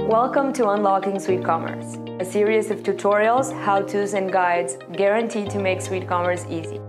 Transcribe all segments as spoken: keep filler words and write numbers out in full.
Welcome to Unlocking SuiteCommerce, a series of tutorials, how-tos, and guides guaranteed to make SuiteCommerce easy.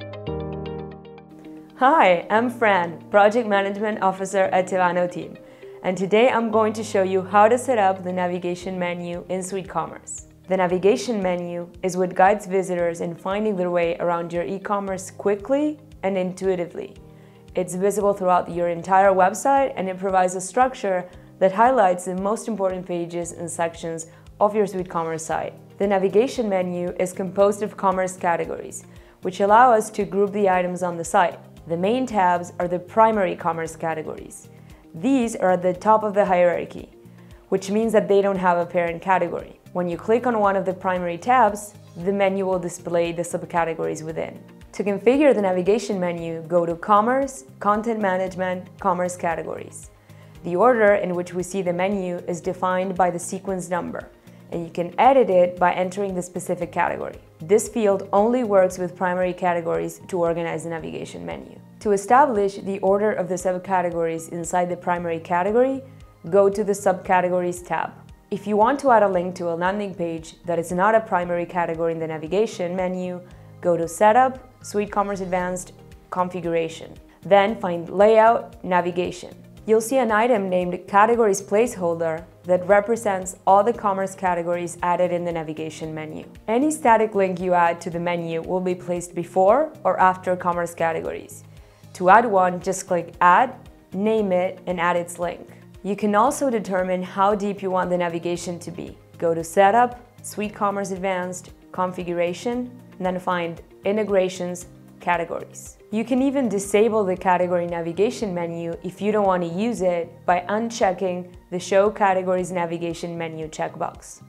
Hi, I'm Fran, Project Management Officer at Tavano Team, and today I'm going to show you how to set up the navigation menu in SuiteCommerce. The navigation menu is what guides visitors in finding their way around your e-commerce quickly and intuitively. It's visible throughout your entire website, and it provides a structure that highlights the most important pages and sections of your SuiteCommerce site. The navigation menu is composed of commerce categories, which allow us to group the items on the site. The main tabs are the primary commerce categories. These are at the top of the hierarchy, which means that they don't have a parent category. When you click on one of the primary tabs, the menu will display the subcategories within. To configure the navigation menu, go to Commerce, Content Management, Commerce Categories. The order in which we see the menu is defined by the sequence number, and you can edit it by entering the specific category. This field only works with primary categories to organize the navigation menu. To establish the order of the subcategories inside the primary category, go to the Subcategories tab. If you want to add a link to a landing page that is not a primary category in the navigation menu, go to Setup, SuiteCommerce Advanced, Configuration. Then find Layout, Navigation. You'll see an item named Categories Placeholder that represents all the commerce categories added in the navigation menu. Any static link you add to the menu will be placed before or after commerce categories. To add one, just click Add, name it, and add its link. You can also determine how deep you want the navigation to be. Go to Setup, SuiteCommerce Advanced, Configuration, and then find Integrations, Categories. You can even disable the category navigation menu if you don't want to use it by unchecking the Show Categories Navigation Menu checkbox.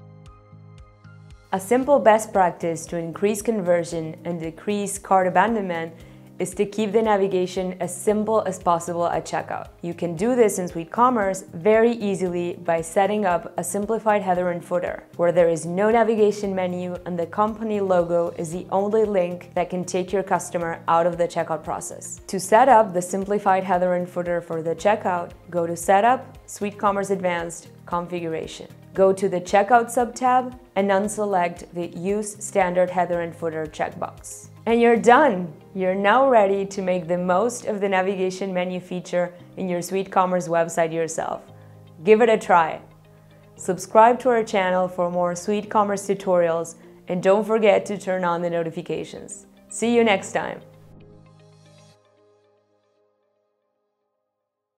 A simple best practice to increase conversion and decrease cart abandonment is to keep the navigation as simple as possible at checkout. You can do this in SuiteCommerce very easily by setting up a simplified header and footer, where there is no navigation menu and the company logo is the only link that can take your customer out of the checkout process. To set up the simplified header and footer for the checkout, go to Setup, SuiteCommerce Advanced, Configuration. Go to the Checkout sub-tab and unselect the Use Standard Header and Footer checkbox. And you're done! You're now ready to make the most of the navigation menu feature in your SuiteCommerce website yourself. Give it a try. Subscribe to our channel for more SuiteCommerce tutorials, and don't forget to turn on the notifications. See you next time!